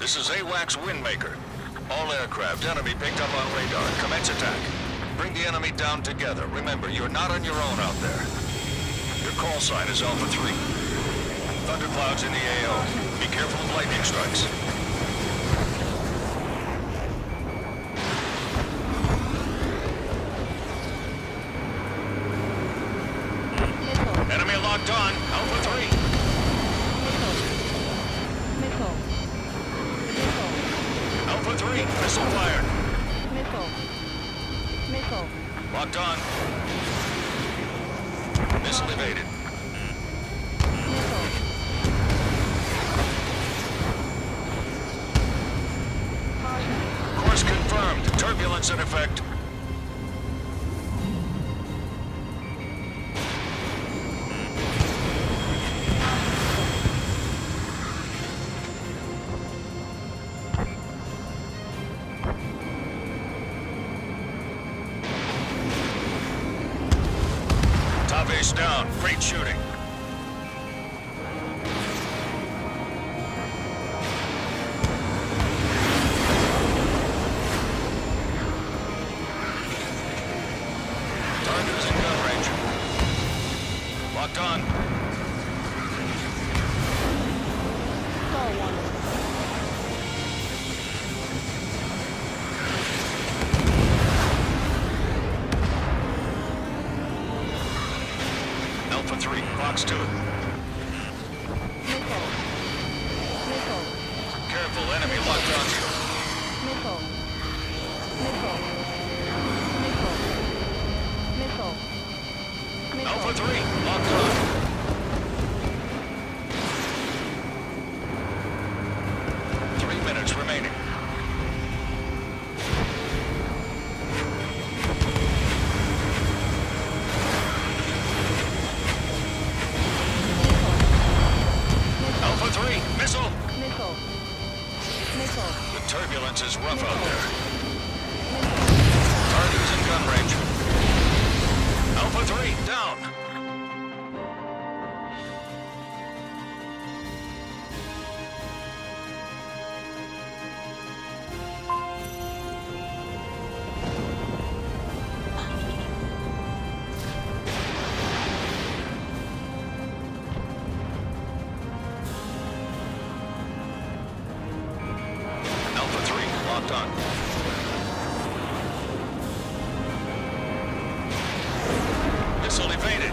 This is AWACS Windmaker. All aircraft, enemy picked up on radar. Commence attack. Bring the enemy down together. Remember, you're not on your own out there. Your call sign is Alpha 3. Thunderclouds in the AO. Be careful of lightning strikes. Enemy locked on. Alpha 3. Alpha 3. Missile fired. Locked on. Missile evaded. Course confirmed. Turbulence in effect. Top ace down. Great shooting. Target is in gun range. Locked on. Alpha 3, box 2. Careful, enemy locked on you. Alpha 3, locked on. Three minutes remaining. Alpha 3, missile! The turbulence is rough out there. Target is in gun range. Alpha 3, down! Alpha 3, locked on. Missile evaded.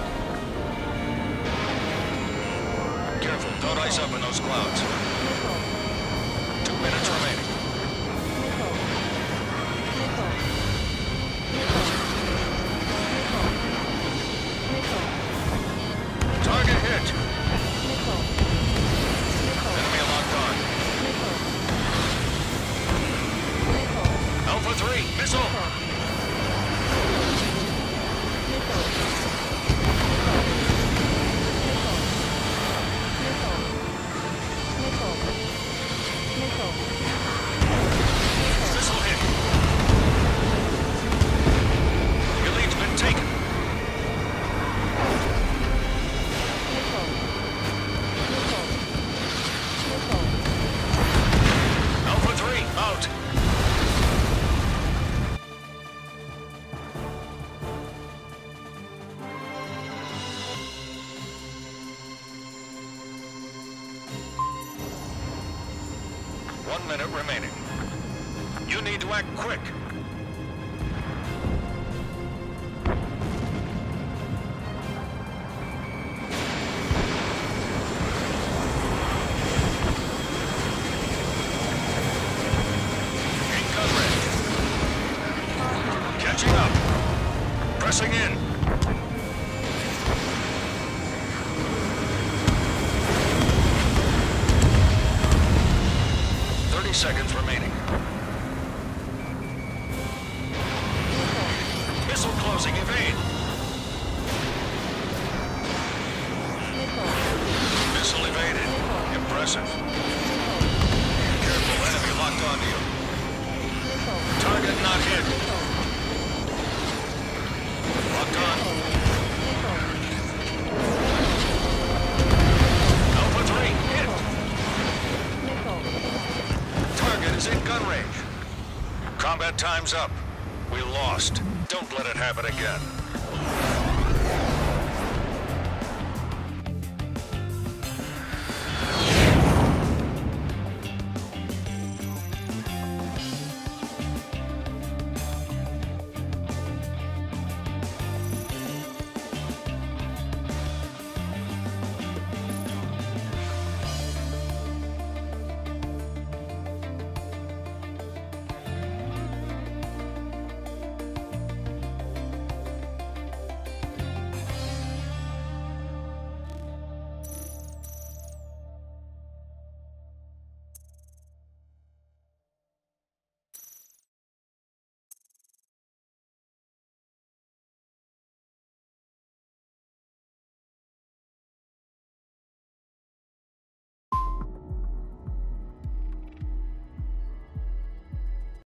Careful, don't ice up in those clouds. 2 minutes remaining. Target hit. Enemy locked on. Alpha 3, missile! Missile hit. Your lead's been taken. Alpha 3, out. One minute remaining. You need to act quick. In gun range. Catching up. Pressing in. Seconds remaining. Missile closing, evade. Missile evaded. Impressive. Careful, enemy locked onto you. Target not hit. Locked on. Alpha 3, hit. Time's up. We lost. Don't let it happen again.